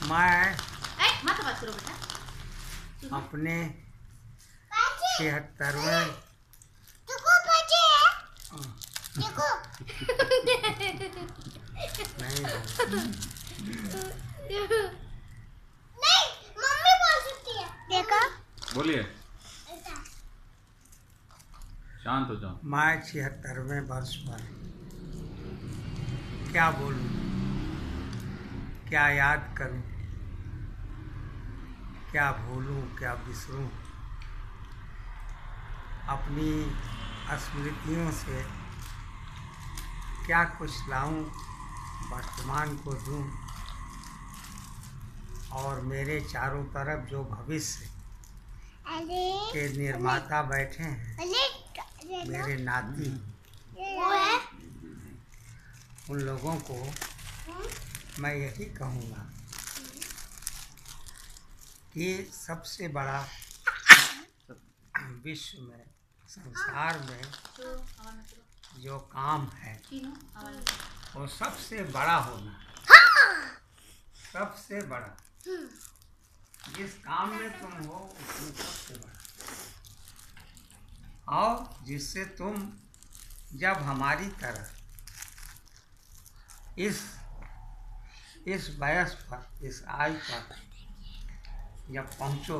मैं मत बात करो बेटा। अपने 76वें नहीं मम्मी बोल सकती है। देखा बोलिए, शांत हो जाओ। मैं 76वें वर्ष पर क्या बोलूं, क्या याद करूं, क्या भूलूं, क्या बिसरूं। अपनी स्मृतियों से क्या कुछ लाऊं, वर्तमान को दूं, और मेरे चारों तरफ जो भविष्य के निर्माता बैठे हैं, मेरे नाती, उन लोगों को मैं यही कहूँगा कि सबसे बड़ा विश्व में, संसार में जो काम है वो सबसे बड़ा होना, सबसे बड़ा। जिस काम में तुम हो उसमें सबसे बड़ा, और जिससे तुम जब हमारी तरह इस वयस पर, इस आयु पर जब पहुँचो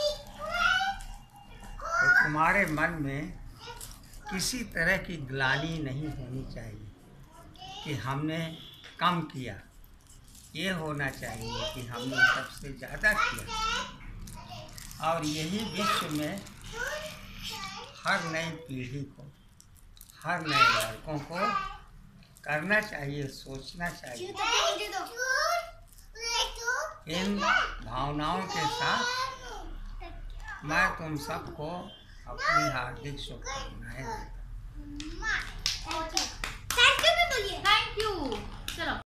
तो तुम्हारे मन में किसी तरह की ग्लानि नहीं होनी चाहिए कि हमने कम किया। ये होना चाहिए कि हमने सबसे ज़्यादा किया। और यही विश्व में हर नई पीढ़ी को, हर नए लड़कों को करना चाहिए, सोचना चाहिए। इन भावनाओं के साथ मैं तुम सबको अपनी हार्दिक शुभकामनाएं देता हूँ।